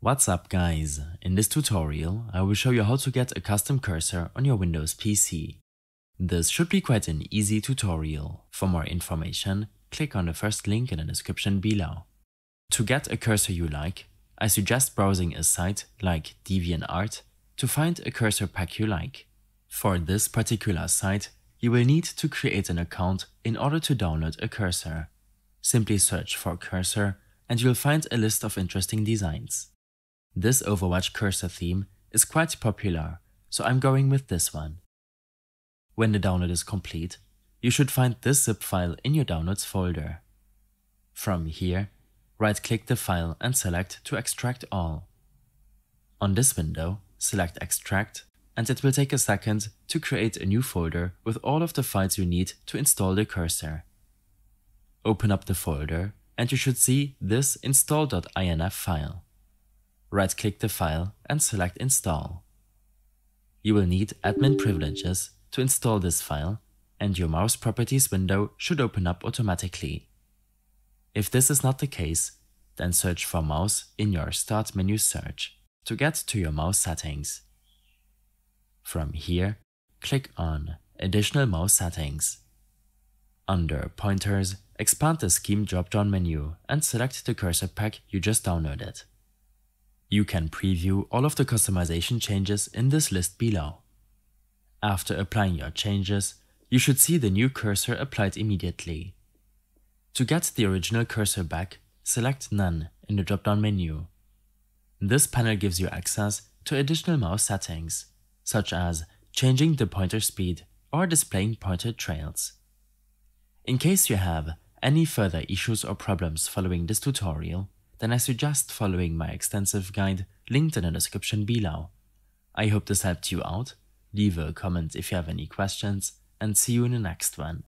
What's up guys, in this tutorial I will show you how to get a custom cursor on your Windows PC. This should be quite an easy tutorial. For more information, click on the first link in the description below. To get a cursor you like, I suggest browsing a site like DeviantArt to find a cursor pack you like. For this particular site, you will need to create an account in order to download a cursor. Simply search for cursor and you'll find a list of interesting designs. This Overwatch cursor theme is quite popular, so I'm going with this one. When the download is complete, you should find this zip file in your downloads folder. From here, right-click the file and select to extract all. On this window, select extract, and it will take a second to create a new folder with all of the files you need to install the cursor. Open up the folder and you should see this install.inf file. Right-click the file and select Install. You will need admin privileges to install this file, and your mouse properties window should open up automatically. If this is not the case, then search for mouse in your Start menu search to get to your mouse settings. From here, click on Additional mouse settings. Under Pointers, expand the Scheme drop-down menu and select the cursor pack you just downloaded. You can preview all of the customization changes in this list below. After applying your changes, you should see the new cursor applied immediately. To get the original cursor back, select None in the drop-down menu. This panel gives you access to additional mouse settings, such as changing the pointer speed or displaying pointer trails. In case you have any further issues or problems following this tutorial, then I suggest following my extensive guide linked in the description below. I hope this helped you out. Leave a comment if you have any questions, and see you in the next one.